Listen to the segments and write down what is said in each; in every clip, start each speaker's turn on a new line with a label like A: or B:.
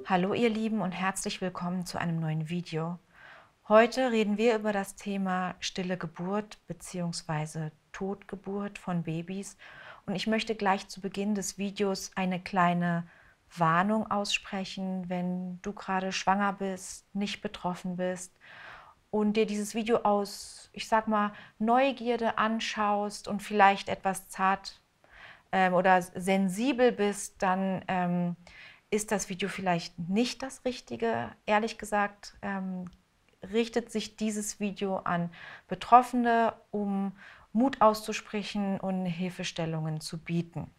A: Hallo ihr Lieben und herzlich willkommen zu einem neuen Video. Heute reden wir über das Thema stille Geburt bzw. Totgeburt von Babys und ich möchte gleich zu Beginn des Videos eine kleine Warnung aussprechen, wenn du gerade schwanger bist, nicht betroffen bist und dir dieses Video aus, ich sag mal, Neugierde anschaust und vielleicht etwas zart oder sensibel bist, dann ist das Video vielleicht nicht das Richtige. Ehrlich gesagt, richtet sich dieses Video an Betroffene, um Mut auszusprechen und Hilfestellungen zu bieten.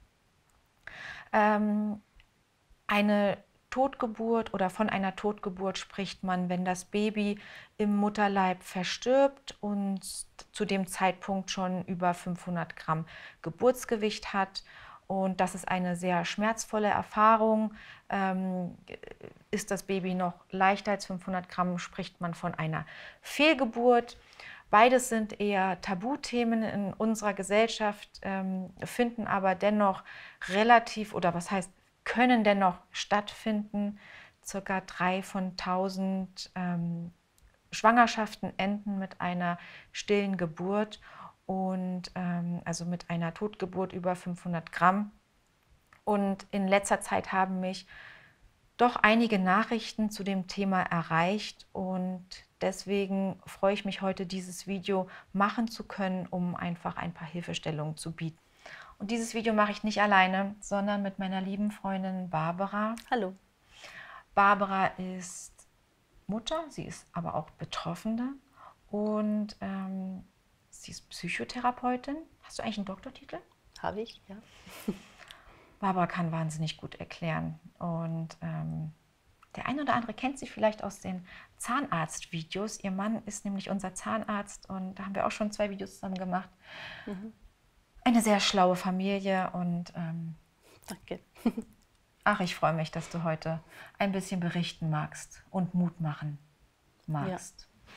A: Eine Totgeburt oder von einer Totgeburt spricht man, wenn das Baby im Mutterleib verstirbt und zu dem Zeitpunkt schon über 500 Gramm Geburtsgewicht hat. Und das ist eine sehr schmerzvolle Erfahrung. Ist das Baby noch leichter als 500 Gramm, spricht man von einer Fehlgeburt. Beides sind eher Tabuthemen in unserer Gesellschaft, finden aber dennoch relativ, oder was heißt, können dennoch stattfinden. Circa 3 von 1000 Schwangerschaften enden mit einer stillen Geburt und also mit einer Totgeburt über 500 Gramm. Und in letzter Zeit haben mich doch einige Nachrichten zu dem Thema erreicht und deswegen freue ich mich heute, dieses Video machen zu können, um einfach ein paar Hilfestellungen zu bieten. Und dieses Video mache ich nicht alleine, sondern mit meiner lieben Freundin Barbara.
B: Hallo.
A: Barbara ist Mutter, sie ist aber auch Betroffene und sie ist Psychotherapeutin. Hast du eigentlich einen Doktortitel?
B: Habe ich, ja.
A: Barbara kann wahnsinnig gut erklären und der eine oder andere kennt sie vielleicht aus den Zahnarzt-Videos. Ihr Mann ist nämlich unser Zahnarzt und da haben wir auch schon 2 Videos zusammen gemacht. Eine sehr schlaue Familie und
B: Danke.
A: ach, ich freue mich, dass du heute ein bisschen berichten magst und Mut machen magst.
B: Ja.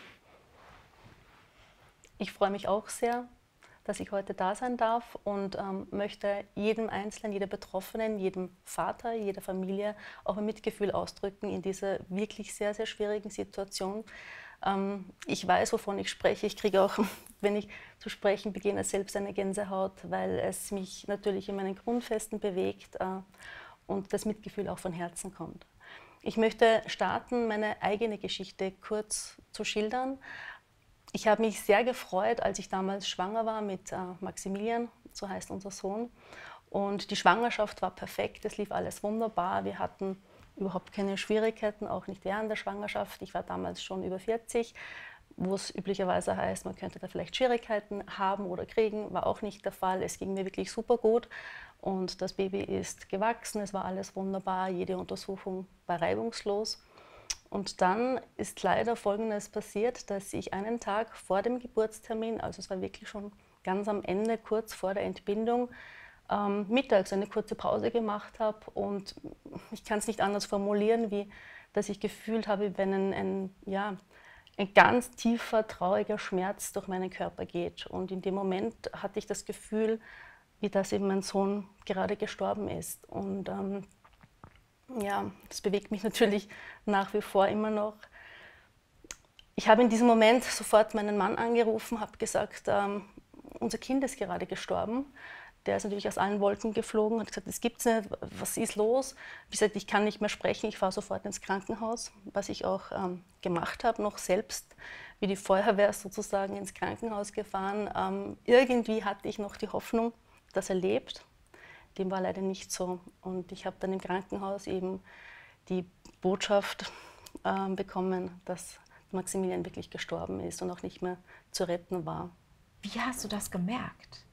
B: Ich freue mich auch sehr, dass ich heute da sein darf und möchte jedem Einzelnen, jeder Betroffenen, jedem Vater, jeder Familie auch ein Mitgefühl ausdrücken in dieser wirklich sehr, sehr schwierigen Situation. Ich weiß, wovon ich spreche. Ich kriege auch, wenn ich zu sprechen beginne, selbst eine Gänsehaut, weil es mich natürlich in meinen Grundfesten bewegt und das Mitgefühl auch von Herzen kommt. Ich möchte starten, meine eigene Geschichte kurz zu schildern. Ich habe mich sehr gefreut, als ich damals schwanger war mit Maximilian, so heißt unser Sohn. Und die Schwangerschaft war perfekt, es lief alles wunderbar. Wir hatten überhaupt keine Schwierigkeiten, auch nicht während der Schwangerschaft. Ich war damals schon über 40, wo es üblicherweise heißt, man könnte da vielleicht Schwierigkeiten haben oder kriegen. War auch nicht der Fall. Es ging mir wirklich super gut. Und das Baby ist gewachsen, es war alles wunderbar, jede Untersuchung war reibungslos. Und dann ist leider Folgendes passiert, dass ich einen Tag vor dem Geburtstermin, also es war wirklich schon ganz am Ende, kurz vor der Entbindung, mittags eine kurze Pause gemacht habe und ich kann es nicht anders formulieren, wie dass ich gefühlt habe, wenn ein ganz tiefer, trauriger Schmerz durch meinen Körper geht. Und in dem Moment hatte ich das Gefühl, wie dass eben mein Sohn gerade gestorben ist. Und ja, das bewegt mich natürlich nach wie vor immer noch. Ich habe in diesem Moment sofort meinen Mann angerufen, habe gesagt, unser Kind ist gerade gestorben. Der ist natürlich aus allen Wolken geflogen, hat gesagt, das gibt's nicht, was ist los? Ich habe gesagt, ich kann nicht mehr sprechen, ich fahre sofort ins Krankenhaus, was ich auch gemacht habe, noch selbst wie die Feuerwehr sozusagen ins Krankenhaus gefahren. Irgendwie hatte ich noch die Hoffnung, dass er lebt. Dem war leider nicht so. Und ich habe dann im Krankenhaus eben die Botschaft bekommen, dass Maximilian wirklich gestorben ist und auch nicht mehr zu retten war.
A: Wie hast du das gemerkt?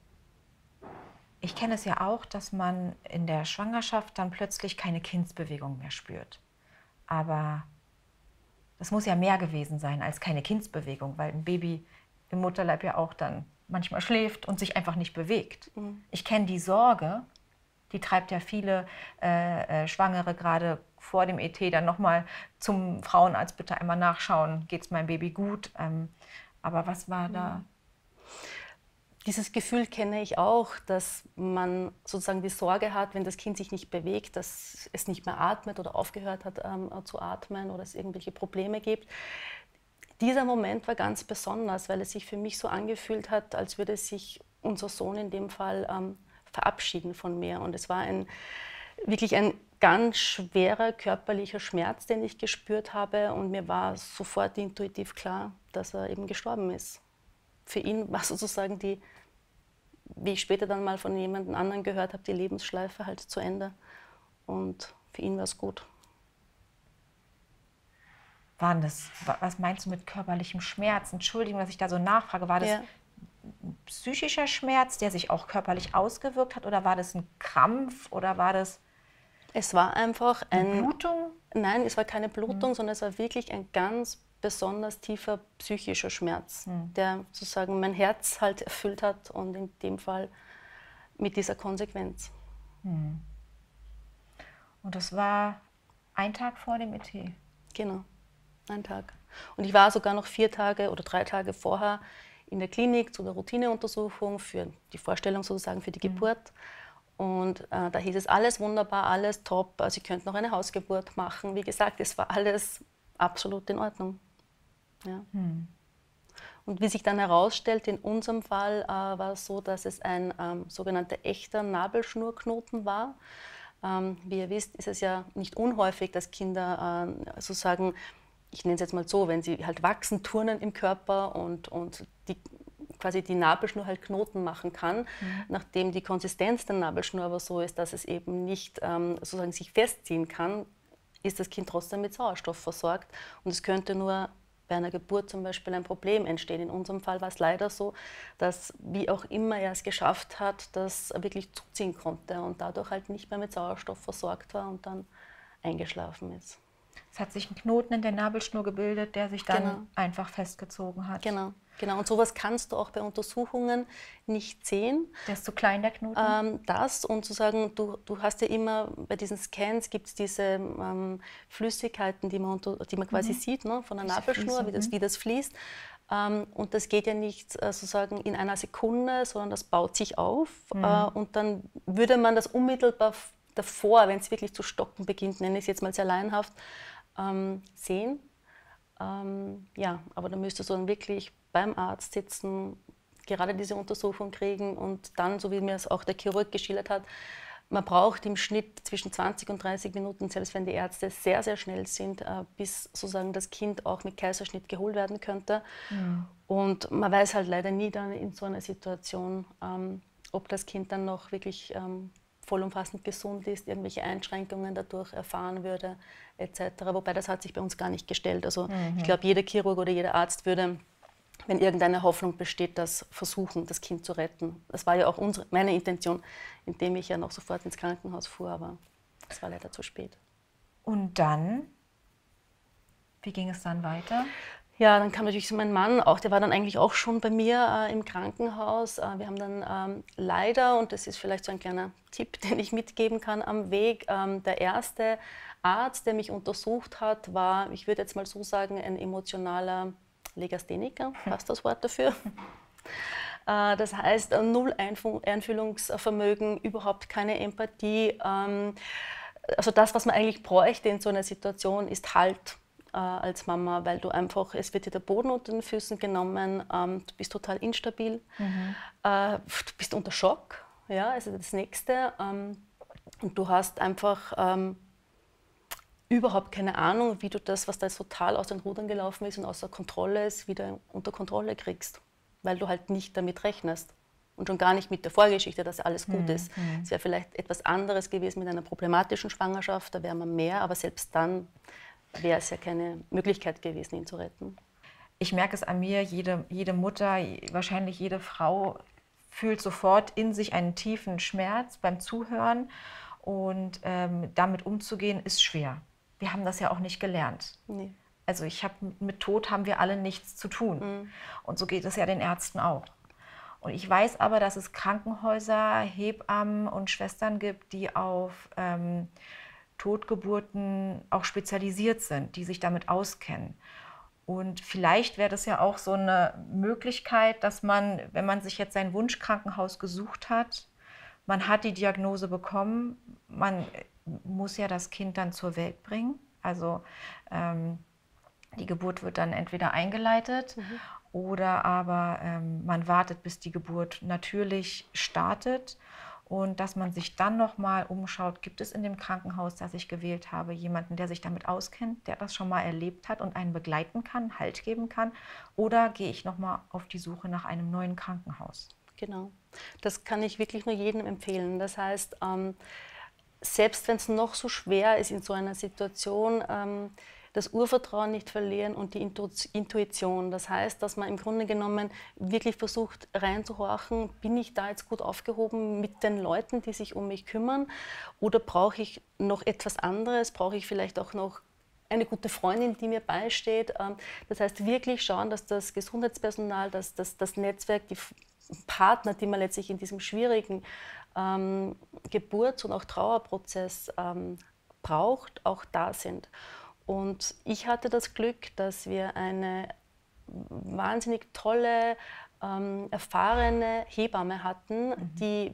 A: Ich kenne es ja auch, dass man in der Schwangerschaft dann plötzlich keine Kindsbewegung mehr spürt. Aber das muss ja mehr gewesen sein als keine Kindsbewegung, weil ein Baby im Mutterleib ja auch dann manchmal schläft und sich einfach nicht bewegt. Ich kenne die Sorge, die treibt ja viele Schwangere gerade vor dem ET dann nochmal zum Frauenarzt, bitte einmal nachschauen, geht es meinem Baby gut. Aber was war da?
B: Dieses Gefühl kenne ich auch, dass man sozusagen die Sorge hat, wenn das Kind sich nicht bewegt, dass es nicht mehr atmet oder aufgehört hat zu atmen oder es irgendwelche Probleme gibt. Dieser Moment war ganz besonders, weil es sich für mich so angefühlt hat, als würde sich unser Sohn in dem Fall verabschieden von mir. Und es war wirklich ein ganz schwerer körperlicher Schmerz, den ich gespürt habe. Und mir war sofort intuitiv klar, dass er eben gestorben ist. Für ihn war sozusagen wie ich später dann mal von jemand anderem gehört habe, die Lebensschleife halt zu Ende. Und für ihn war es gut.
A: Was meinst du mit körperlichem Schmerz? Entschuldigung, dass ich da so nachfrage. War das
B: Ja.
A: psychischer Schmerz, der sich auch körperlich ausgewirkt hat? Oder war das ein Krampf? Oder war das
B: Es war einfach
A: eine Blutung?
B: Nein, es war keine Blutung, sondern es war wirklich ein ganz besonders tiefer psychischer Schmerz, der sozusagen mein Herz halt erfüllt hat und in dem Fall mit dieser Konsequenz.
A: Und das war ein Tag vor dem ET?
B: Genau, ein Tag. Und ich war sogar noch 4 Tage oder 3 Tage vorher in der Klinik zu der Routineuntersuchung für die Vorstellung sozusagen für die Geburt. Und da hieß es, alles wunderbar, alles top, Sie könnten noch eine Hausgeburt machen. Wie gesagt, es war alles absolut in Ordnung. Ja. Und wie sich dann herausstellt, in unserem Fall war es so, dass es ein sogenannter echter Nabelschnurknoten war. Wie ihr wisst, ist es ja nicht unhäufig, dass Kinder sozusagen, ich nenne es jetzt mal so, wenn sie halt wachsen, turnen im Körper und quasi die Nabelschnur halt Knoten machen kann, nachdem die Konsistenz der Nabelschnur aber so ist, dass es eben nicht sozusagen sich festziehen kann, ist das Kind trotzdem mit Sauerstoff versorgt und es könnte nur bei einer Geburt zum Beispiel ein Problem entstehen. In unserem Fall war es leider so, dass wie auch immer er es geschafft hat, dass er wirklich zuziehen konnte und dadurch halt nicht mehr mit Sauerstoff versorgt war und dann eingeschlafen ist.
A: Es hat sich ein Knoten in der Nabelschnur gebildet, der sich dann
B: Genau.
A: einfach festgezogen hat.
B: Genau, genau. Und sowas kannst du auch bei Untersuchungen nicht sehen.
A: Der ist zu klein, der Knoten?
B: Das und zu sagen, du hast ja immer, bei diesen Scans gibt es diese Flüssigkeiten, die man quasi sieht, ne, von der Nabelschnur, wie das fließt. Und das geht ja nicht sozusagen in einer Sekunde, sondern das baut sich auf. Und dann würde man das unmittelbar davor, wenn es wirklich zu stocken beginnt, nenne ich es jetzt mal sehr laienhaft, sehen. Ja, aber da müsstest du dann wirklich beim Arzt sitzen, gerade diese Untersuchung kriegen und dann, so wie mir es auch der Chirurg geschildert hat, man braucht im Schnitt zwischen 20 und 30 Minuten, selbst wenn die Ärzte sehr, sehr schnell sind, bis sozusagen das Kind auch mit Kaiserschnitt geholt werden könnte. Und man weiß halt leider nie dann in so einer Situation, ob das Kind dann noch wirklich vollumfassend gesund ist, irgendwelche Einschränkungen dadurch erfahren würde, etc. Wobei das hat sich bei uns gar nicht gestellt. Also ich glaube, jeder Chirurg oder jeder Arzt würde, wenn irgendeine Hoffnung besteht, das versuchen, das Kind zu retten. Das war ja auch meine Intention, indem ich ja noch sofort ins Krankenhaus fuhr, aber es war leider zu spät.
A: Und dann, wie ging es dann weiter?
B: Ja, dann kam natürlich so mein Mann, auch der war dann eigentlich auch schon bei mir im Krankenhaus. Wir haben dann leider, und das ist vielleicht so ein kleiner Tipp, den ich mitgeben kann am Weg, der erste Arzt, der mich untersucht hat, war, ich würde jetzt mal so sagen, ein emotionaler Legastheniker, passt das Wort dafür? Das heißt, null Einfühlungsvermögen, überhaupt keine Empathie. Also das, was man eigentlich bräuchte in so einer Situation, ist Halt als Mama, weil du einfach, es wird dir der Boden unter den Füßen genommen, du bist total instabil, du bist unter Schock, ja, also das Nächste. Und du hast einfach überhaupt keine Ahnung, wie du das, was da jetzt total aus den Rudern gelaufen ist und außer Kontrolle ist, wieder unter Kontrolle kriegst, weil du halt nicht damit rechnest. Und schon gar nicht mit der Vorgeschichte, dass alles gut ist. Es wäre vielleicht etwas anderes gewesen mit einer problematischen Schwangerschaft, da wäre man mehr, aber selbst dann wäre es ja keine Möglichkeit gewesen, ihn zu retten.
A: Ich merke es an mir, jede Mutter, wahrscheinlich jede Frau fühlt sofort in sich einen tiefen Schmerz beim Zuhören und damit umzugehen ist schwer. Wir haben das ja auch nicht gelernt.
B: Nee.
A: Also mit Tod haben wir alle nichts zu tun. Und so geht es ja den Ärzten auch. Und ich weiß aber, dass es Krankenhäuser, Hebammen und Schwestern gibt, die auf Totgeburten auch spezialisiert sind, die sich damit auskennen. Und vielleicht wäre das ja auch so eine Möglichkeit, dass man, wenn man sich jetzt sein Wunschkrankenhaus gesucht hat, man hat die Diagnose bekommen, man muss ja das Kind dann zur Welt bringen. Also die Geburt wird dann entweder eingeleitet oder aber man wartet, bis die Geburt natürlich startet. Und dass man sich dann nochmal umschaut, gibt es in dem Krankenhaus, das ich gewählt habe, jemanden, der sich damit auskennt, der das schon mal erlebt hat und einen begleiten kann, Halt geben kann? Oder gehe ich nochmal auf die Suche nach einem neuen Krankenhaus?
B: Genau, das kann ich wirklich nur jedem empfehlen. Das heißt, selbst wenn es noch so schwer ist in so einer Situation, das Urvertrauen nicht verlieren und die Intuition. Das heißt, dass man im Grunde genommen wirklich versucht reinzuhorchen, bin ich da jetzt gut aufgehoben mit den Leuten, die sich um mich kümmern, oder brauche ich noch etwas anderes, brauche ich vielleicht auch noch eine gute Freundin, die mir beisteht. Das heißt, wirklich schauen, dass das Gesundheitspersonal, dass das Netzwerk, die Partner, die man letztlich in diesem schwierigen Geburts- und auch Trauerprozess braucht, auch da sind. Und ich hatte das Glück, dass wir eine wahnsinnig tolle, erfahrene Hebamme hatten, die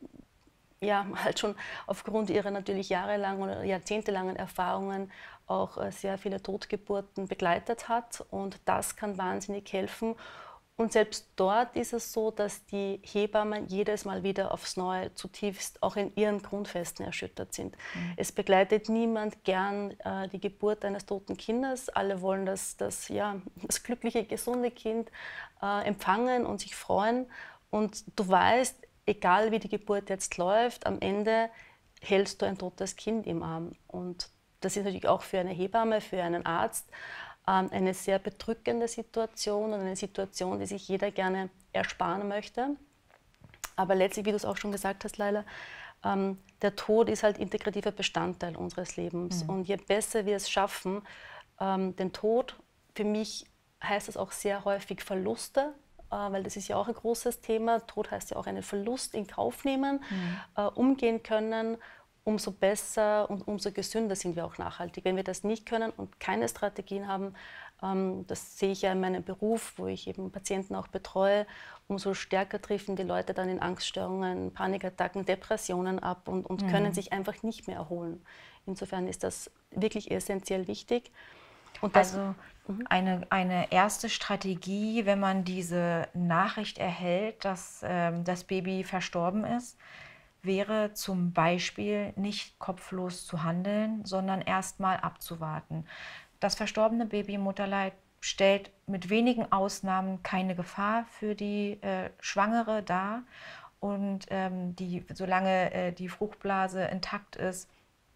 B: ja halt schon aufgrund ihrer natürlich jahrelangen oder jahrzehntelangen Erfahrungen auch sehr viele Totgeburten begleitet hat. Und das kann wahnsinnig helfen. Und selbst dort ist es so, dass die Hebammen jedes Mal wieder aufs Neue zutiefst auch in ihren Grundfesten erschüttert sind. Es begleitet niemand gern die Geburt eines toten Kindes. Alle wollen das glückliche, gesunde Kind empfangen und sich freuen. Und du weißt, egal wie die Geburt jetzt läuft, am Ende hältst du ein totes Kind im Arm. Und das ist natürlich auch für eine Hebamme, für einen Arzt eine sehr bedrückende Situation und eine Situation, die sich jeder gerne ersparen möchte. Aber letztlich, wie du es auch schon gesagt hast, Laila, der Tod ist halt integrativer Bestandteil unseres Lebens. Und je besser wir es schaffen, den Tod, für mich heißt das auch sehr häufig Verluste, weil das ist ja auch ein großes Thema. Tod heißt ja auch einen Verlust in Kauf nehmen, umgehen können. Umso besser und umso gesünder sind wir auch nachhaltig. Wenn wir das nicht können und keine Strategien haben, das sehe ich ja in meinem Beruf, wo ich eben Patienten auch betreue, umso stärker treffen die Leute dann in Angststörungen, Panikattacken, Depressionen ab und können sich einfach nicht mehr erholen. Insofern ist das wirklich essentiell wichtig.
A: Und also eine erste Strategie, wenn man diese Nachricht erhält, dass das Baby verstorben ist, wäre zum Beispiel nicht kopflos zu handeln, sondern erstmal abzuwarten. Das verstorbene Baby im Mutterleib stellt mit wenigen Ausnahmen keine Gefahr für die Schwangere dar. Und solange die Fruchtblase intakt ist,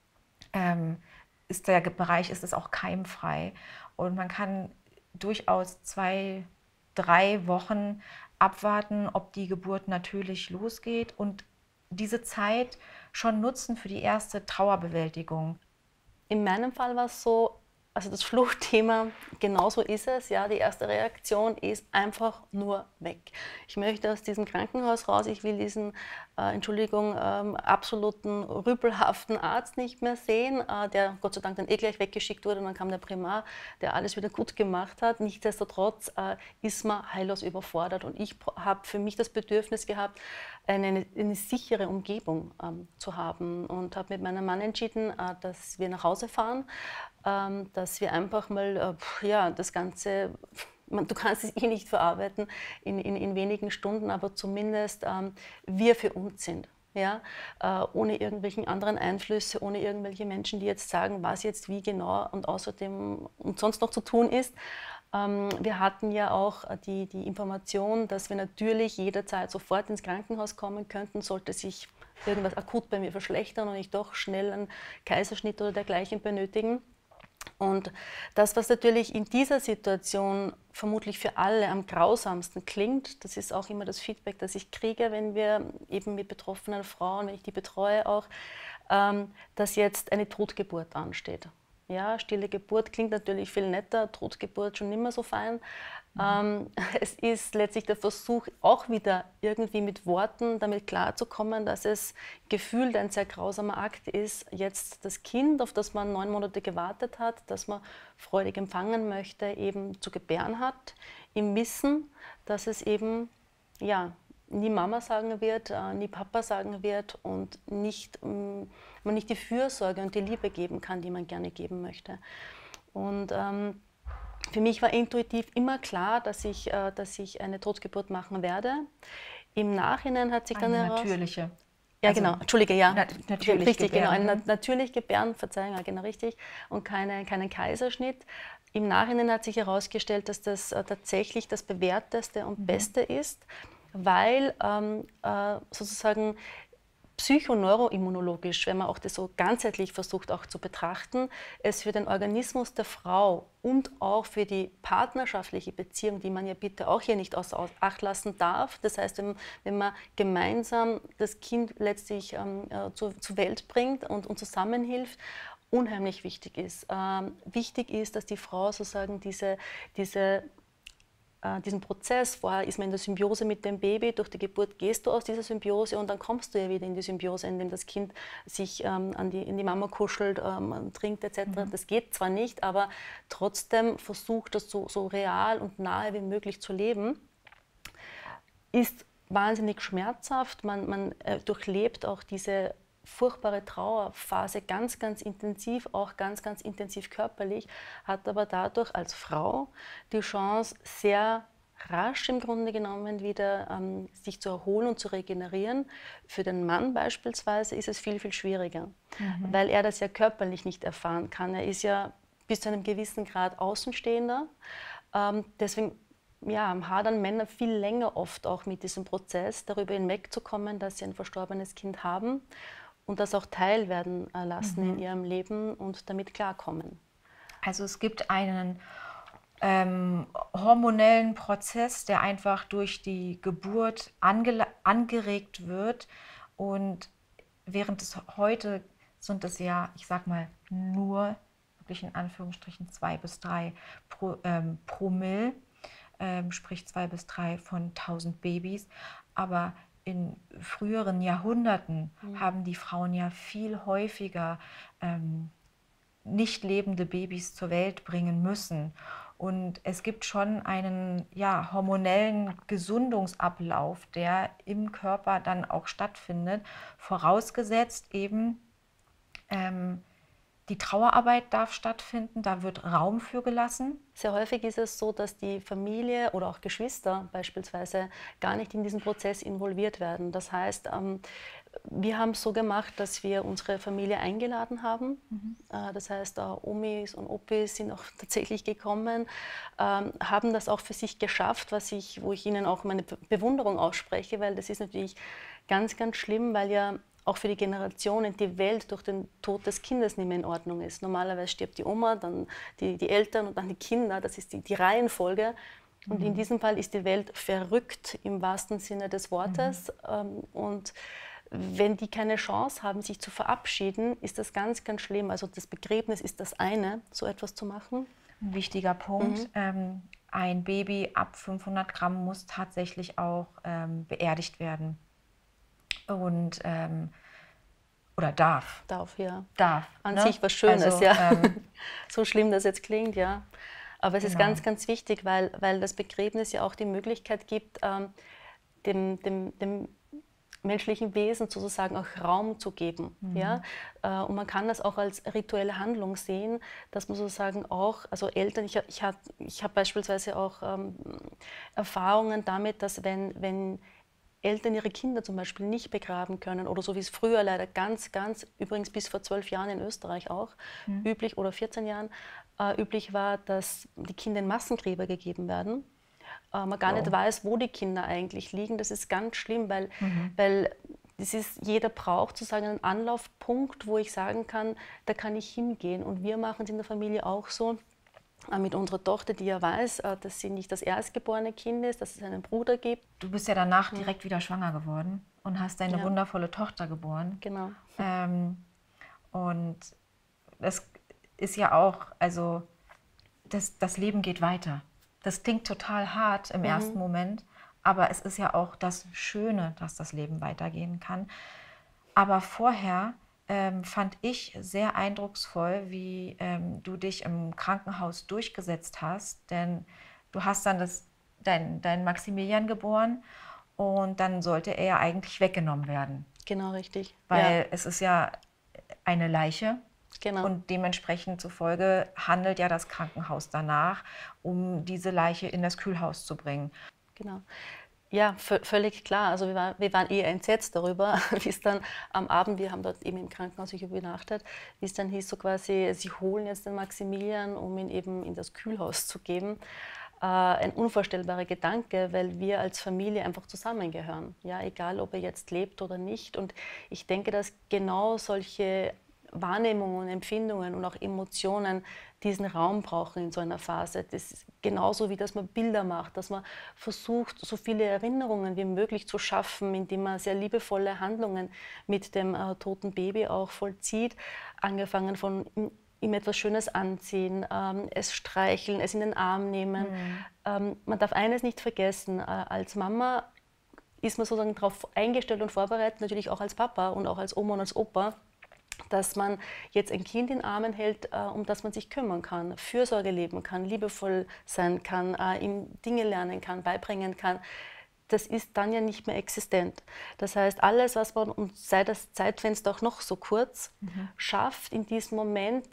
A: ist der Bereich ist es auch keimfrei. Und man kann durchaus 2, 3 Wochen abwarten, ob die Geburt natürlich losgeht und diese Zeit schon nutzen für die erste Trauerbewältigung.
B: In meinem Fall war es so, also das Fluchtthema, genauso ist es. Ja, die erste Reaktion ist einfach nur weg. Ich möchte aus diesem Krankenhaus raus, ich will diesen, absoluten, rüpelhaften Arzt nicht mehr sehen, der Gott sei Dank dann gleich weggeschickt wurde und dann kam der Primar, der alles wieder gut gemacht hat. Nichtsdestotrotz ist man heillos überfordert und ich habe für mich das Bedürfnis gehabt, eine sichere Umgebung zu haben und habe mit meinem Mann entschieden, dass wir nach Hause fahren, dass wir einfach mal das Ganze, du kannst es eh nicht verarbeiten in wenigen Stunden, aber zumindest wir für uns sind. Ja, ohne irgendwelchen anderen Einflüsse, ohne irgendwelche Menschen, die jetzt sagen, was jetzt wie genau und außerdem und sonst noch zu tun ist. Wir hatten ja auch die Information, dass wir natürlich jederzeit sofort ins Krankenhaus kommen könnten, sollte sich irgendwas akut bei mir verschlechtern und ich doch schnell einen Kaiserschnitt oder dergleichen benötigen. Und das, was natürlich in dieser Situation vermutlich für alle am grausamsten klingt, das ist auch immer das Feedback, das ich kriege, wenn wir eben mit betroffenen Frauen, wenn ich die betreue auch, dass jetzt eine Totgeburt ansteht. Ja, stille Geburt klingt natürlich viel netter, Totgeburt schon nicht mehr so fein. Es ist letztlich der Versuch, auch wieder irgendwie mit Worten damit klarzukommen, dass es gefühlt ein sehr grausamer Akt ist, jetzt das Kind, auf das man 9 Monate gewartet hat, das man freudig empfangen möchte, eben zu gebären hat, im Wissen, dass es eben ja, nie Mama sagen wird, nie Papa sagen wird und man nicht die Fürsorge und die Liebe geben kann, die man gerne geben möchte. Und für mich war intuitiv immer klar, dass ich eine Totgeburt machen werde. Im Nachhinein hat sich dann
A: eine
B: heraus...
A: natürliche.
B: Ja,
A: Also
B: genau, entschuldige, ja.
A: natürlich
B: Richtig, genau,
A: gebären.
B: natürlich gebären, Verzeihung, ja, genau richtig, und keinen Kaiserschnitt. Im Nachhinein hat sich herausgestellt, dass das tatsächlich das bewährteste und Beste ist, weil sozusagen psychoneuroimmunologisch, wenn man auch das so ganzheitlich versucht auch zu betrachten, es für den Organismus der Frau und auch für die partnerschaftliche Beziehung, die man ja bitte auch hier nicht außer Acht lassen darf, das heißt, wenn man gemeinsam das Kind letztlich zur Welt bringt und zusammenhilft, unheimlich wichtig ist. Wichtig ist, dass die Frau sozusagen diesen Prozess, vorher ist man in der Symbiose mit dem Baby, durch die Geburt gehst du aus dieser Symbiose und dann kommst du ja wieder in die Symbiose, indem das Kind sich in die Mama kuschelt, trinkt etc. Das geht zwar nicht, aber trotzdem versucht das so real und nahe wie möglich zu leben. Ist wahnsinnig schmerzhaft, man durchlebt auch diese furchtbare Trauerphase ganz, ganz intensiv, auch ganz, ganz intensiv körperlich, hat aber dadurch als Frau die Chance, sehr rasch im Grunde genommen wieder sich zu erholen und zu regenerieren. Für den Mann beispielsweise ist es viel, viel schwieriger, weil er das ja körperlich nicht erfahren kann. Er ist ja bis zu einem gewissen Grad Außenstehender. Deswegen hadern Männer viel länger oft auch mit diesem Prozess, darüber hinwegzukommen, dass sie ein verstorbenes Kind haben und das auch teilwerden lassen in ihrem Leben und damit klarkommen.
A: Also es gibt einen hormonellen Prozess, der einfach durch die Geburt angeregt wird. Und während es heute sind es ja, ich sag mal, nur, wirklich in Anführungsstrichen, 2 bis 3 Promille, sprich 2 bis 3 von 1000 Babys. Aber in früheren Jahrhunderten haben die Frauen ja viel häufiger nicht lebende Babys zur Welt bringen müssen. Und es gibt schon einen hormonellen Gesundungsablauf, der im Körper dann auch stattfindet, vorausgesetzt eben, die Trauerarbeit darf stattfinden, da wird Raum für gelassen.
B: Sehr häufig ist es so, dass die Familie oder auch Geschwister beispielsweise gar nicht in diesen Prozess involviert werden. Das heißt, wir haben es so gemacht, dass wir unsere Familie eingeladen haben. Das heißt, Omis und Opis sind auch tatsächlich gekommen, haben das auch für sich geschafft, wo ich ihnen auch meine Bewunderung ausspreche, weil das ist natürlich ganz, ganz schlimm, weil ja auch für die Generationen die Welt durch den Tod des Kindes nicht mehr in Ordnung ist. Normalerweise stirbt die Oma, dann die Eltern und dann die Kinder, das ist die Reihenfolge. Und in diesem Fall ist die Welt verrückt im wahrsten Sinne des Wortes. Und wenn die keine Chance haben, sich zu verabschieden, ist das ganz, ganz schlimm. Also das Begräbnis ist das eine, so etwas zu machen.
A: Ein wichtiger Punkt. Ein Baby ab 500 Gramm muss tatsächlich auch beerdigt werden. Und oder darf.
B: Darf, ja.
A: Darf.
B: An sich was Schönes,
A: also,
B: ja. So schlimm das jetzt klingt, ja. Aber es ist ganz, ganz wichtig, weil das Begräbnis ja auch die Möglichkeit gibt, dem menschlichen Wesen sozusagen auch Raum zu geben. Ja? Und man kann das auch als rituelle Handlung sehen, dass man sozusagen auch, also Eltern, ich hab beispielsweise auch Erfahrungen damit, dass wenn Eltern ihre Kinder zum Beispiel nicht begraben können oder so wie es früher leider ganz, übrigens bis vor 12 Jahren in Österreich auch üblich oder 14 Jahren üblich war, dass die Kinder in Massengräber gegeben werden. Man gar nicht weiß, wo die Kinder eigentlich liegen. Das ist ganz schlimm, weil jeder braucht sozusagen einen Anlaufpunkt, wo ich sagen kann, da kann ich hingehen. Und wir machen es in der Familie auch so, mit unserer Tochter, die ja weiß, dass sie nicht das erstgeborene Kind ist, dass es einen Bruder gibt.
A: Du bist ja danach direkt wieder schwanger geworden und hast deine wundervolle Tochter geboren.
B: Genau.
A: Und das ist ja auch, also das Leben geht weiter. Das klingt total hart im ersten Moment, aber es ist ja auch das Schöne, dass das Leben weitergehen kann. Aber vorher fand ich sehr eindrucksvoll, wie du dich im Krankenhaus durchgesetzt hast, denn du hast dann dein Maximilian geboren und dann sollte er ja eigentlich weggenommen werden,
B: Genau, richtig. Ja,
A: weil es ist ja eine Leiche
B: genau.
A: und dementsprechend zufolge handelt ja das Krankenhaus danach, um diese Leiche in das Kühlhaus zu bringen.
B: Genau. Ja, völlig klar. Also wir waren eher entsetzt darüber, wie es dann am Abend, wir haben dort eben im Krankenhaus übernachtet, wie es dann hieß, so quasi, sie holen jetzt den Maximilian, um ihn eben in das Kühlhaus zu geben. Ein unvorstellbarer Gedanke, weil wir als Familie einfach zusammengehören. Ja, egal, ob er jetzt lebt oder nicht. Und ich denke, dass genau solche Wahrnehmungen, Empfindungen und auch Emotionen diesen Raum brauchen in so einer Phase. Das ist genauso wie, dass man Bilder macht, dass man versucht, so viele Erinnerungen wie möglich zu schaffen, indem man sehr liebevolle Handlungen mit dem toten Baby auch vollzieht, angefangen von ihm etwas Schönes anziehen, es streicheln, es in den Arm nehmen. Man darf eines nicht vergessen, als Mama ist man sozusagen darauf eingestellt und vorbereitet, natürlich auch als Papa und auch als Oma und als Opa, dass man jetzt ein Kind in Armen hält, um das man sich kümmern kann, Fürsorge leben kann, liebevoll sein kann, ihm Dinge lernen kann, beibringen kann. Das ist dann ja nicht mehr existent. Das heißt, alles, was man, und sei das Zeitfenster auch noch so kurz, schafft in diesem Moment,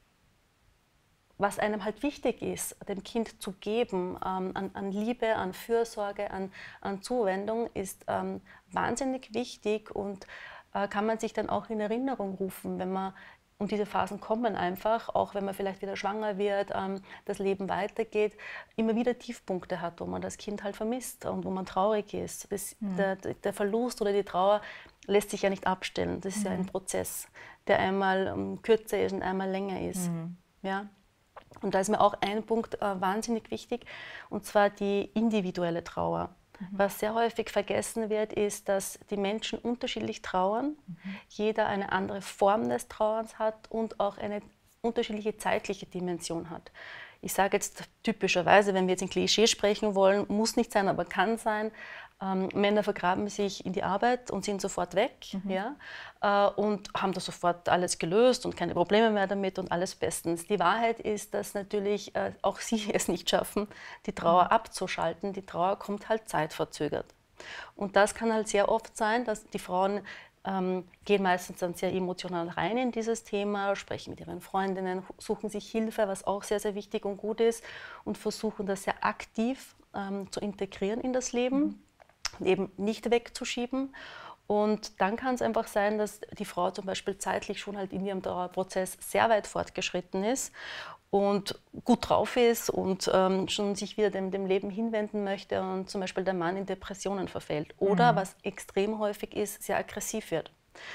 B: was einem halt wichtig ist, dem Kind zu geben, an Liebe, an Fürsorge, an Zuwendung, ist wahnsinnig wichtig und kann man sich dann auch in Erinnerung rufen, wenn man, und diese Phasen kommen einfach, auch wenn man vielleicht wieder schwanger wird, das Leben weitergeht, immer wieder Tiefpunkte hat, wo man das Kind halt vermisst und wo man traurig ist. Der Verlust oder die Trauer lässt sich ja nicht abstellen. Das ist ja ein Prozess, der einmal kürzer ist und einmal länger ist. Ja? Und da ist mir auch ein Punkt wahnsinnig wichtig, und zwar die individuelle Trauer. Was sehr häufig vergessen wird, ist, dass die Menschen unterschiedlich trauern, jeder eine andere Form des Trauerns hat und auch eine unterschiedliche zeitliche Dimension hat. Ich sage jetzt typischerweise, wenn wir jetzt in Klischee sprechen wollen, muss nicht sein, aber kann sein, Männer vergraben sich in die Arbeit und sind sofort weg, ja, und haben da sofort alles gelöst und keine Probleme mehr damit und alles bestens. Die Wahrheit ist, dass natürlich auch sie es nicht schaffen, die Trauer abzuschalten. Die Trauer kommt halt zeitverzögert. Und das kann halt sehr oft sein, dass die Frauen gehen meistens dann sehr emotional rein in dieses Thema, sprechen mit ihren Freundinnen, suchen sich Hilfe, was auch sehr, sehr wichtig und gut ist, und versuchen das sehr aktiv zu integrieren in das Leben, eben nicht wegzuschieben. Und dann kann es einfach sein, dass die Frau zum Beispiel zeitlich schon halt in ihrem Trauerprozess sehr weit fortgeschritten ist und gut drauf ist und schon sich wieder dem Leben hinwenden möchte und zum Beispiel der Mann in Depressionen verfällt. Oder, was extrem häufig ist, sehr aggressiv wird.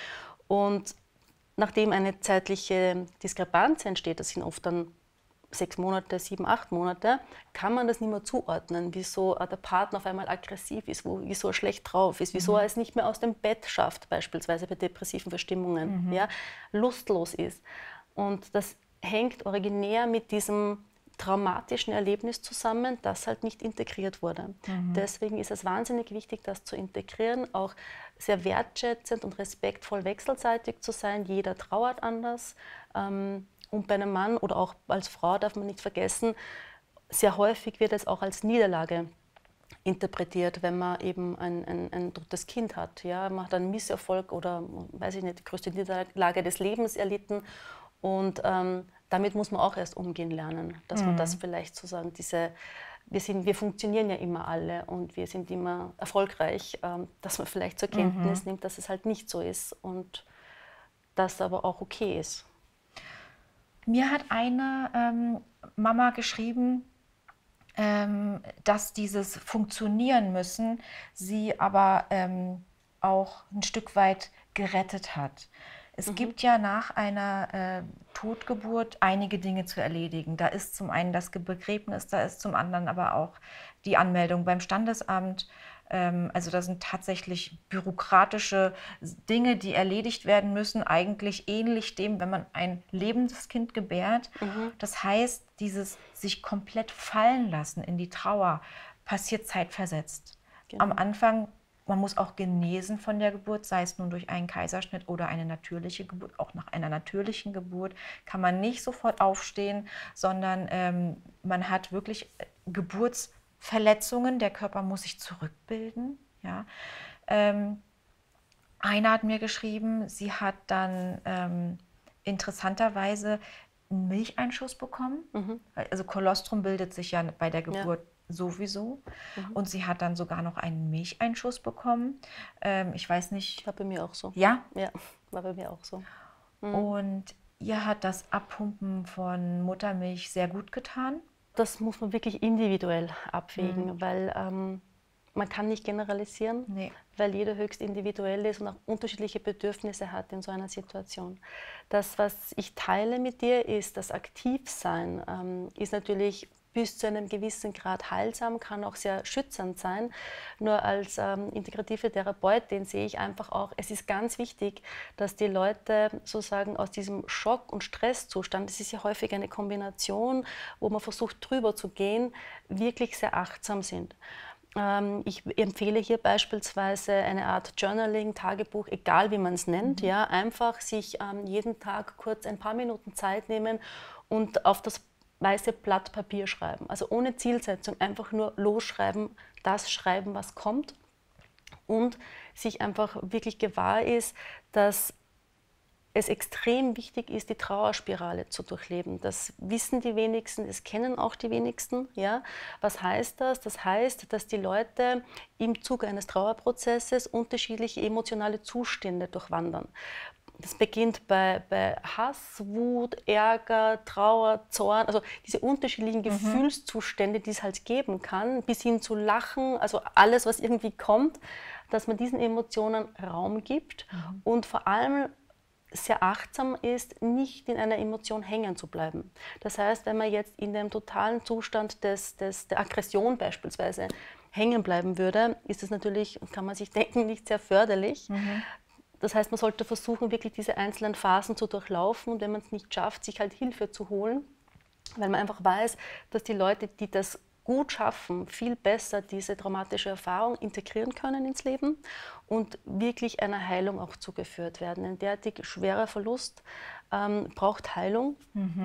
B: Und nachdem eine zeitliche Diskrepanz entsteht, das sind oft dann 6 Monate, 7, 8 Monate, kann man das nicht mehr zuordnen, wieso der Partner auf einmal aggressiv ist, wieso er schlecht drauf ist, wieso er es nicht mehr aus dem Bett schafft, beispielsweise bei depressiven Verstimmungen, ja, lustlos ist. Und das hängt originär mit diesem traumatischen Erlebnis zusammen, das halt nicht integriert wurde. Deswegen ist es wahnsinnig wichtig, das zu integrieren, auch sehr wertschätzend und respektvoll wechselseitig zu sein. Jeder trauert anders. Und bei einem Mann oder auch als Frau darf man nicht vergessen, sehr häufig wird es auch als Niederlage interpretiert, wenn man eben ein totes Kind hat. Ja? Man hat einen Misserfolg oder, weiß ich nicht, die größte Niederlage des Lebens erlitten. Und damit muss man auch erst umgehen lernen, dass man das vielleicht sozusagen wir funktionieren ja immer alle und wir sind immer erfolgreich, dass man vielleicht zur Kenntnis nimmt, dass es halt nicht so ist und dass aber auch okay ist.
A: Mir hat eine Mama geschrieben, dass dieses Funktionieren müssen sie aber auch ein Stück weit gerettet hat. Es gibt ja nach einer Totgeburt einige Dinge zu erledigen. Da ist zum einen das Begräbnis, da ist zum anderen aber auch die Anmeldung beim Standesamt. Also da sind tatsächlich bürokratische Dinge, die erledigt werden müssen, eigentlich ähnlich dem, wenn man ein lebendes Kind gebärt. Das heißt, dieses sich komplett fallen lassen in die Trauer passiert zeitversetzt.
B: Genau.
A: Am Anfang, man muss auch genesen von der Geburt, sei es nun durch einen Kaiserschnitt oder eine natürliche Geburt. Auch nach einer natürlichen Geburt kann man nicht sofort aufstehen, sondern man hat wirklich Geburtsverletzungen. Der Körper muss sich zurückbilden. Ja. Eine hat mir geschrieben, sie hat dann interessanterweise einen Milcheinschuss bekommen. Also Kolostrum bildet sich ja bei der Geburt sowieso. Und sie hat dann sogar noch einen Milcheinschuss bekommen. Ich weiß nicht.
B: War bei mir auch so.
A: Ja?
B: Ja, war bei mir auch so.
A: Und ihr hat das Abpumpen von Muttermilch sehr gut getan?
B: Das muss man wirklich individuell abwägen, weil man kann nicht generalisieren, weil jeder höchst individuell ist und auch unterschiedliche Bedürfnisse hat in so einer Situation. Das, was ich teile mit dir, ist, das Aktivsein ist natürlich bis zu einem gewissen Grad heilsam, kann auch sehr schützend sein. Nur als integrative Therapeutin sehe ich einfach auch, es ist ganz wichtig, dass die Leute sozusagen aus diesem Schock- und Stresszustand, das ist ja häufig eine Kombination, wo man versucht drüber zu gehen, wirklich sehr achtsam sind. Ich empfehle hier beispielsweise eine Art Journaling, Tagebuch, egal wie man es nennt. Ja, einfach sich jeden Tag kurz ein paar Minuten Zeit nehmen und auf das weiße Blatt Papier schreiben. Also ohne Zielsetzung, einfach nur losschreiben, das schreiben, was kommt. Und sich einfach wirklich gewahr ist, dass es extrem wichtig ist, die Trauerspirale zu durchleben. Das wissen die wenigsten, das kennen auch die wenigsten. Ja? Was heißt das? Das heißt, dass die Leute im Zuge eines Trauerprozesses unterschiedliche emotionale Zustände durchwandern. Das beginnt bei Hass, Wut, Ärger, Trauer, Zorn, also diese unterschiedlichen Gefühlszustände, die es halt geben kann, bis hin zu Lachen, also alles, was irgendwie kommt, dass man diesen Emotionen Raum gibt und vor allem sehr achtsam ist, nicht in einer Emotion hängen zu bleiben. Das heißt, wenn man jetzt in dem totalen Zustand der Aggression beispielsweise hängen bleiben würde, ist das natürlich, kann man sich denken, nicht sehr förderlich. Das heißt, man sollte versuchen, wirklich diese einzelnen Phasen zu durchlaufen und wenn man es nicht schafft, sich halt Hilfe zu holen, weil man einfach weiß, dass die Leute, die das gut schaffen, viel besser diese traumatische Erfahrung integrieren können ins Leben und wirklich einer Heilung auch zugeführt werden. Ein derartig schwerer Verlust braucht Heilung.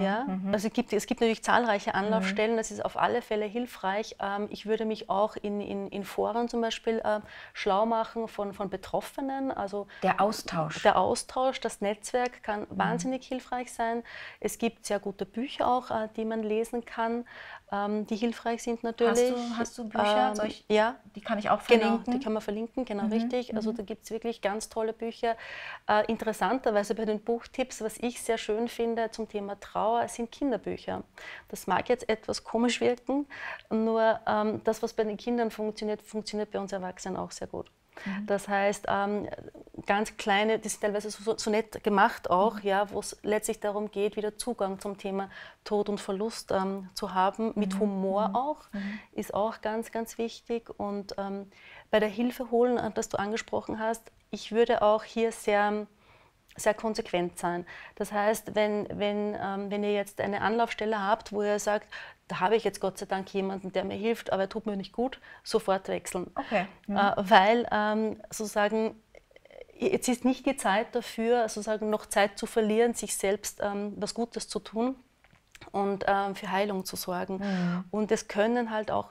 B: Also es gibt natürlich zahlreiche Anlaufstellen, das ist auf alle Fälle hilfreich. Ich würde mich auch in Foren zum Beispiel schlau machen von Betroffenen. Also
A: der Austausch.
B: Der Austausch, das Netzwerk kann wahnsinnig hilfreich sein. Es gibt sehr gute Bücher auch, die man lesen kann, die hilfreich sind natürlich.
A: Hast du Bücher?
B: Ja.
A: Die kann ich auch verlinken?
B: Genau, die kann man verlinken, genau richtig. Also da gibt es wirklich ganz tolle Bücher. Interessanterweise bei den Buchtipps, was ich sehr schön finde zum Thema Trauer, sind Kinderbücher. Das mag jetzt etwas komisch wirken, nur das, was bei den Kindern funktioniert, funktioniert bei uns Erwachsenen auch sehr gut. Das heißt, ganz kleine, das ist teilweise so nett gemacht auch, ja, wo es letztlich darum geht, wieder Zugang zum Thema Tod und Verlust zu haben, mit Humor auch, ist auch ganz, ganz wichtig. Und bei der Hilfe holen, das du angesprochen hast, ich würde auch hier sehr konsequent sein. Das heißt, wenn ihr jetzt eine Anlaufstelle habt, wo ihr sagt, da habe ich jetzt Gott sei Dank jemanden, der mir hilft, aber er tut mir nicht gut, sofort wechseln.
A: Okay.
B: Weil sozusagen, jetzt ist nicht die Zeit dafür, sozusagen noch Zeit zu verlieren, sich selbst was Gutes zu tun und für Heilung zu sorgen. Und es können halt auch,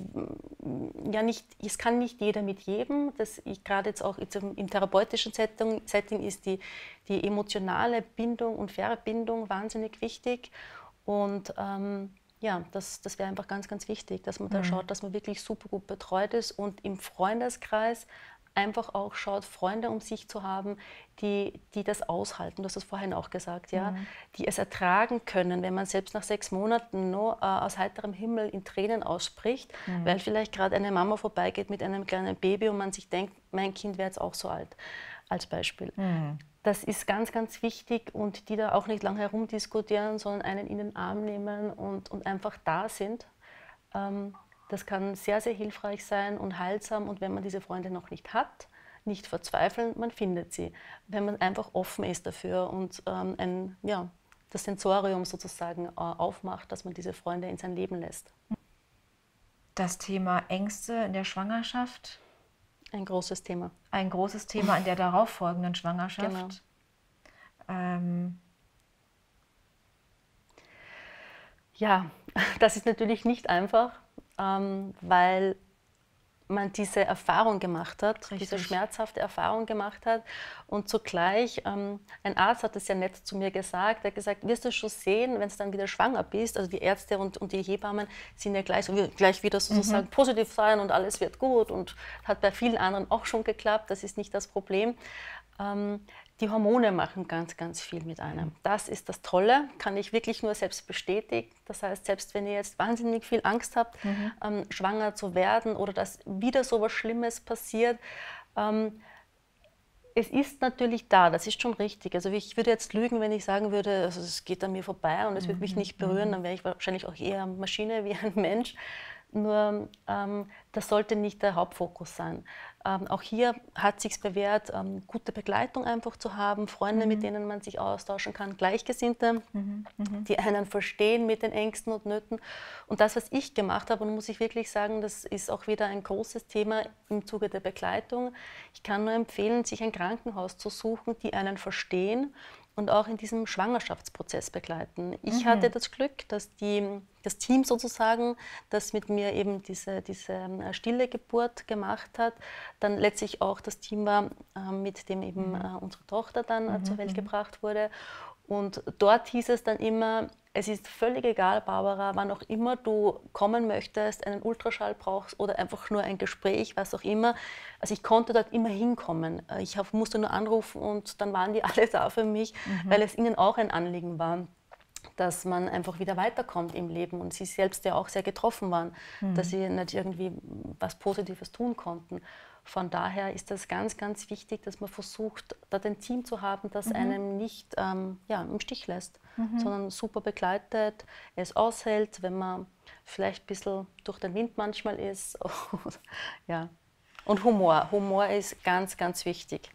B: ja nicht, es kann nicht jeder mit jedem, gerade jetzt auch im therapeutischen Setting ist die emotionale Bindung und Verbindung wahnsinnig wichtig und ja, das wäre einfach ganz, ganz wichtig, dass man da schaut, dass man wirklich super gut betreut ist und im Freundeskreis einfach auch schaut, Freunde um sich zu haben, die das aushalten, du hast es vorhin auch gesagt, ja, die es ertragen können, wenn man selbst nach 6 Monaten nur aus heiterem Himmel in Tränen ausspricht, weil vielleicht gerade eine Mama vorbeigeht mit einem kleinen Baby und man sich denkt, mein Kind wäre jetzt auch so alt, als Beispiel. Das ist ganz, ganz wichtig und die da auch nicht lange herumdiskutieren, sondern einen in den Arm nehmen und einfach da sind. Das kann sehr, sehr hilfreich sein und heilsam. Und wenn man diese Freunde noch nicht hat, nicht verzweifeln, man findet sie. Wenn man einfach offen ist dafür und das Sensorium sozusagen aufmacht, dass man diese Freunde in sein Leben lässt.
A: Das Thema Ängste in der Schwangerschaft.
B: Ein großes Thema.
A: Ein großes Thema in der darauffolgenden Schwangerschaft.
B: Genau. Ja, das ist natürlich nicht einfach, weil man diese Erfahrung gemacht hat,
A: Richtig.
B: diese schmerzhafte Erfahrung gemacht hat. Und zugleich, ein Arzt hat es ja nett zu mir gesagt, er hat gesagt, wirst du schon sehen, wenn du dann wieder schwanger bist, also die Ärzte und die Hebammen sind ja gleich wieder sozusagen positiv sein und alles wird gut und hat bei vielen anderen auch schon geklappt, das ist nicht das Problem. Die Hormone machen ganz, ganz viel mit einem. Das ist das Tolle, kann ich wirklich nur selbst bestätigen. Das heißt, selbst wenn ihr jetzt wahnsinnig viel Angst habt, schwanger zu werden oder dass wieder so was Schlimmes passiert, es ist natürlich da, das ist schon richtig. Also ich würde jetzt lügen, wenn ich sagen würde, also es geht an mir vorbei und es wird mich nicht berühren, dann wäre ich wahrscheinlich auch eher Maschine wie ein Mensch. Nur das sollte nicht der Hauptfokus sein. Auch hier hat es sich bewährt, gute Begleitung einfach zu haben, Freunde, mit denen man sich austauschen kann, Gleichgesinnte, die einen verstehen mit den Ängsten und Nöten. Und das, was ich gemacht habe, und muss ich wirklich sagen, das ist auch wieder ein großes Thema im Zuge der Begleitung. Ich kann nur empfehlen, sich ein Krankenhaus zu suchen, die einen verstehen und auch in diesem Schwangerschaftsprozess begleiten. Ich hatte das Glück, dass das Team sozusagen, das mit mir eben diese stille Geburt gemacht hat, dann letztlich auch das Team war, mit dem eben unsere Tochter dann zur Welt gebracht wurde. Und dort hieß es dann immer, es ist völlig egal, Barbara, wann auch immer du kommen möchtest, einen Ultraschall brauchst oder einfach nur ein Gespräch, was auch immer. Also ich konnte dort immer hinkommen. Ich musste nur anrufen und dann waren die alle da für mich, weil es ihnen auch ein Anliegen war, dass man einfach wieder weiterkommt im Leben und sie selbst ja auch sehr getroffen waren, dass sie nicht irgendwie was Positives tun konnten. Von daher ist das ganz, ganz wichtig, dass man versucht, dort ein Team zu haben, das einem nicht im Stich lässt, sondern super begleitet, es aushält, wenn man vielleicht ein bisschen durch den Wind manchmal ist. Ja. Und Humor. Humor ist ganz, ganz wichtig.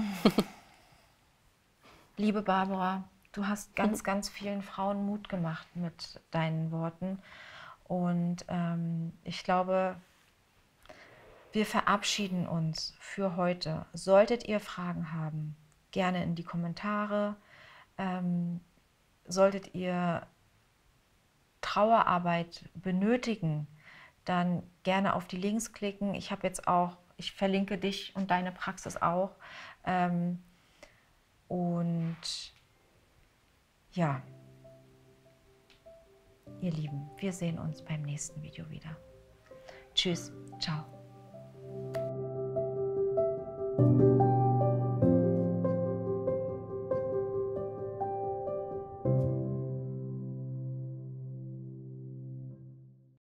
A: Liebe Barbara, du hast ganz, ganz vielen Frauen Mut gemacht mit deinen Worten. Und ich glaube, wir verabschieden uns für heute. Solltet ihr Fragen haben, gerne in die Kommentare. Solltet ihr Trauerarbeit benötigen, dann gerne auf die Links klicken. Ich verlinke dich und deine Praxis auch. Und ja, ihr Lieben, wir sehen uns beim nächsten Video wieder. Tschüss, ciao.